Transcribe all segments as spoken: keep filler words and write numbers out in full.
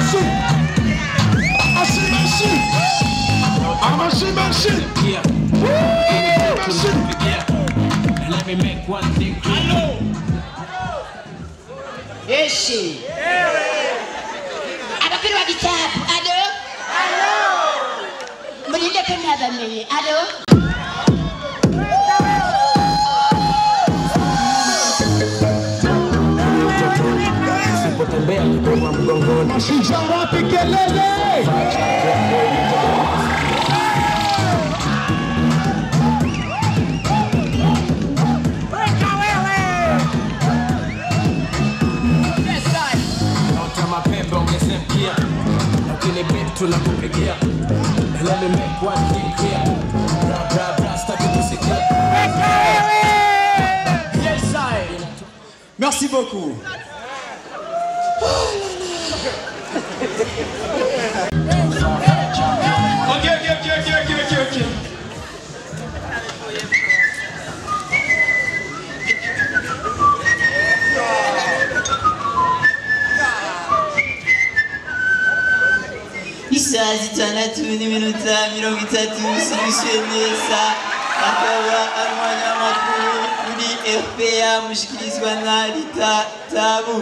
Let me make one thing clear. Hello. Eshi. Abakiri wa kitabu. Ado. Hello. Mulinde kama bameye. Ado. Sipotembea kwa mgongoni. Mashisha wapi kelele? Let me make one thing clear. Bra bra bra, start to music. Yes, I. Merci beaucoup. Ok, ok, ok, ok, ok, ok, ok. Isaha zitandatu n'iminota mirongo itatu solution neza akaba ari umunyamakuru kuri R P A mushikirizwa na Rita Tabu.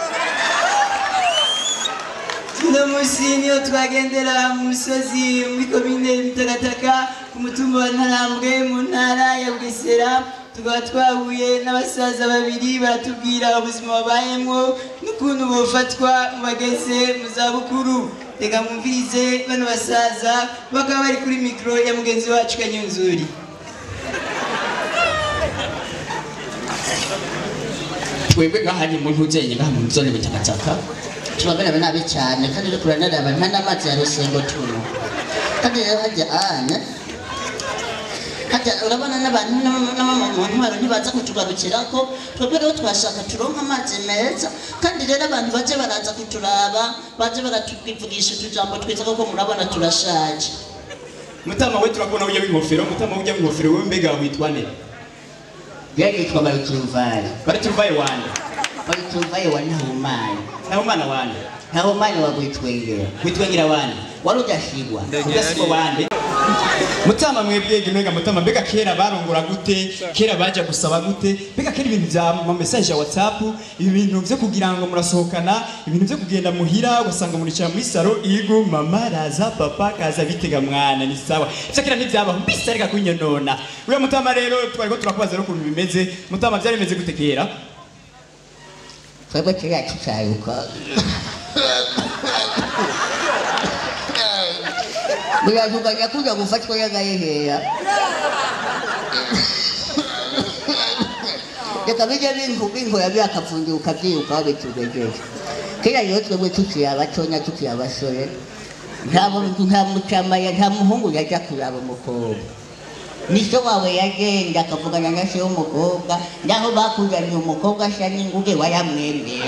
Tuno musi niyo twagendera mu musozi muri komine Mutagataka ku mutumba wa Ntarambwe mu ntara ya Bugesera, tukaba twahuye n'abasaza babiri baratubwira ubuzima babayemwo n'ukuntu bofatwa mu bageze mu zabukuru. Reka mwumvirize bano basaza bakaba bari kuri mikro ya mugenzi wacu Kanyunzuri. Twebwe ngahari mu ntuzenye ngaha mu zone Mutagataka tubagana banabe cyane kandi rero kuranara abantu n'amazi ya Rusengo tuno kandi rero hajya ane hajya urabona n'abantu n'amama ntibaza kutugarukirako twebwe rero twashaka turonka amazi meza kandi rero abantu baje baraza kuturaba baje baratwivugisha utujambo twiza koko murabona turashaje. Mutama we turakubona ujya w'ingofero, mutama ujya w'ingofero we mbega witwa nde? Yari yitwa Barituvaye. Barituvaye wande? Barituvaye wa Nahumana. Nahumana wande? Nahumana wa Gwitwengera. Gwitwengera wande? Wari udashigwa. Udashigwa wande? Mutama mwebwe ginega mutama mbega kera barongora gute, kera baje gusaba gute, mbega kera ibintu bya ma message ya WhatsApp, ibintu byo kugira ngo murasohokana, ibintu byo kugenda muhira ugasanga muricara muri saro igo mama raza papa kaza bitega mwana ni sawa. Ivyo kera ntivyabaho mbisa reka kunyonona. Uyo mutama rero twariko turakubaza rero ukuntu bimeze, mutama byari bimeze gute kera? Twebwe kera tucyayuka. Bila tukajya kuja gufatwa yagayehera. Reka bijya bintu bintu yabyakapfunduka byuka bitugejeje. Kera rero twebwe tukiri abatonya tukiri abasore nta nta mucamaya nta muhungu yajya kuraba umukobwa. Niso wawe yagenda akavugana na se w'umukobwa ndaho bakuzaniye umukobwa asa n'inguge wayamwemera.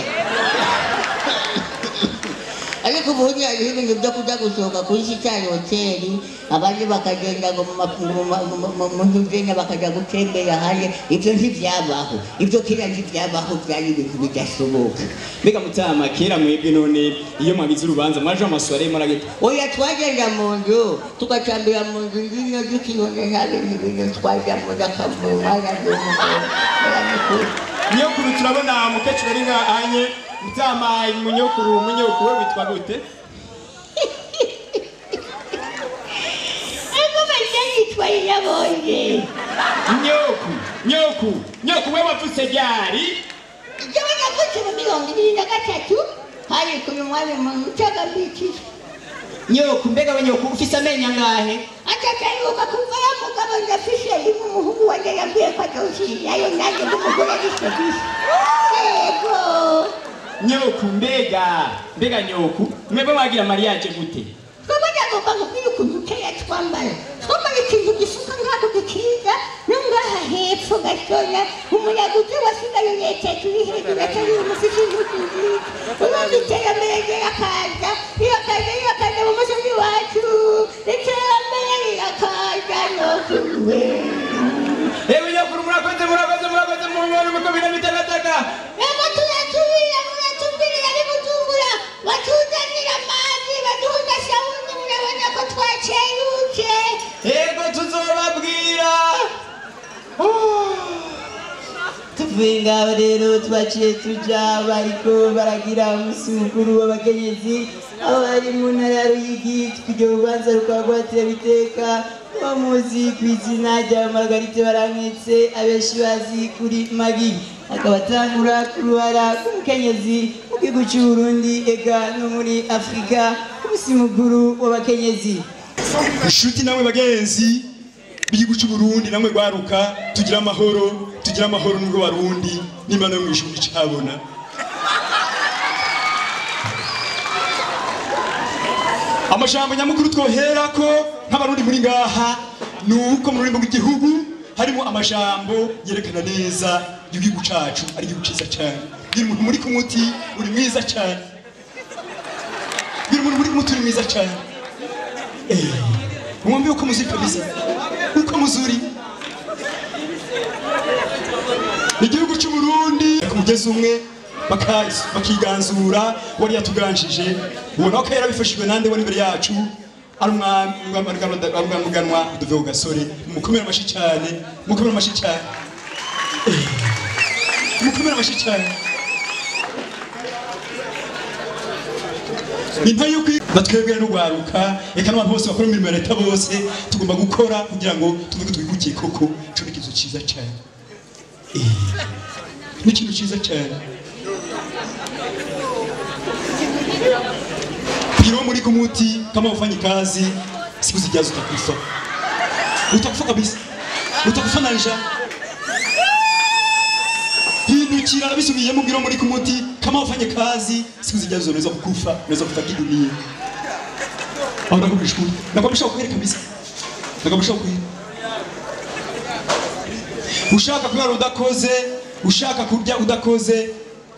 Ariko ubundi hariho ibintu byo kujya gusohoka kuri Sitari hoteli abandi bakagenda ngo mu ntuzenya bakajya gutembera hanze, ibyo ntivyabaho, ibyo kera ntivyabaho, byari ibintu bidashoboka. Mbega mutama kera mwebwe none iyo mwabize urubanza mwaje amasware muragita? Oya twagenda mu nzu tukacambira mu nzu nyine dukibone habe n'ibintu twajya mu dakamu mwana n'umukobwa. Niyo kuru turabona mukecuru ari ngahanye mutama munyokuru munyokuru witwa gute? Ego bajya twari nabonye. Nyoku, nyoku, nyoku wewe wapfuse ryari? Jewe nakutse mu mirongo ibiri na gatatu hari kuri mwami mu cyagambiki. Nyoku mbega we nyoku ufise amenya ngahe? Atakaruka kuva ya mugabo ndafishe imu muhungu wanje yambwiye ko atawushira ayo nanjye ndumugore gisebisi. Ego. Nyoku mbega, mbega nyoku, mwebwe wagira mariage gute? Twebwe ndagomba kubwira ukuntu kera twambara. Twambara ikintu gisuka nk'ako gikiza n'ungaha hepfo gatoya umuyaga uje wasigaye leta turi hejuru atari umufisi nk'utuzi. Ubundi iterambere ryakaza, iyo kaza iyo kaza mu musozi wacu, iterambere rirakaza nyokuwe. Ewe nyokuru murakoze murakoze murakoze mu ngoro mu komine Mutagataka. Ego tuyatubira muratubwirira ari Bujumbura batuzanira tuvuye ngaho rero twaciye tuja bariko baragira umunsi mukuru w'abakenyezi aho bari mu ntara ya Ruyigi iryo rubanza rukaba rwatewe iteka bamuzi ku izina rya Margarite Baranketse abenshi bazi kuri Magi akaba atangura ku ruhara rw'umukenyezi mu gihugu cy'u Burundi ega no muri Afurika umunsi mukuru w'abakenyezi. Inshuti namwe bagenzi b'igihugu cy'u Burundi namwe gwaruka tugira amahoro tugira amahoro nubwo barundi n'Imana yo mwishuri cyabona. Amajambo nyamukuru twohera ko nk'abarundi muri ngaha nuko mu rurimi rw'igihugu harimo amajambo yerekana neza igihugu cacu ari igihugu ciza cyane. Biri umuntu muri ku muti uri mwiza cyane. Biri umuntu muri ku muti uri mwiza cyane. Eh, mwumve uko muzuri kabisa. Uko muzuri. Igihugu cy'u Burundi kumugeza umwe bakiganzura wari yatuganjije ubona ko yarabifashijwe nande wari imbere yacu ari umwamuganwa Duveho Gasore mukomera amashi cyane mukomera amashi cyane mukomera amashi cyane intayo batwebwe no gwaruka eka n'abantu bose bakora imirimo ya leta bose tugomba gukora kugira ngo tuvuge twigukiye koko cyo nikizo ciza cyane ni ikintu ciza cyane. Kiro muri kumuti kama ufanye kazi siku zijazo utakufa. Utakufa kabisa. Utakufa na njaa. Hindukira bisubiye mu biro muri kumuti kama ufanye kazi siku zijazo unaweza kukufa, unaweza kufariki dunia. Au nakubishku. Nakubisha ukweli kabisa. Nakubisha ukweli. Ushaka kurara udakoze, ushaka kurya udakoze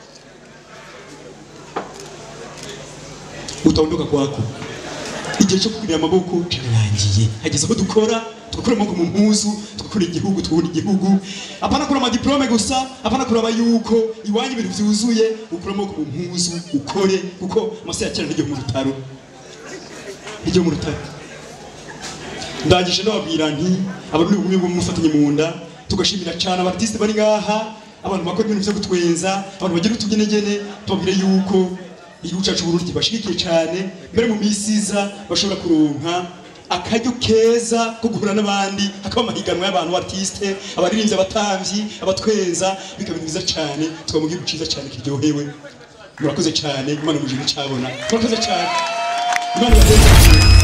utaondoka kwako. Igihe cyo kugira amaboko kirarangiye. Hageze aho dukora, tugakora amaboko mu mpuzu, tugakora igihugu, tugakora igihugu. Apana kura ama diplome gusa, apana kuraba yuko iwanyu ibintu byuzuye, ukura amaboko mu mpuzu, ukore kuko amase ya kera n'igihe mu rutaro. N'igihe mu rutaro. Ndangije ndababwira nti abantu b'ubumwe bwo mufatanye mu nda, tugashimira cyane abartiste bari ngaha, abantu bakora ibintu byo gutwenza, abantu bagira utugenegene, tubabwire yuko igihugu cyacu Burundi bashigikiye cyane mbere mu misiza bashobora kuronka akaryo keza ko guhura n'abandi hakaba amahiganwa y'abantu artiste abaririmbyi abatambyi abatwenza bikaba biza cyane tuba mu gihugu ciza cyane kiryohewe. Murakoze cyane Imana mujije cyabona murakoze cyane Imana yakoze.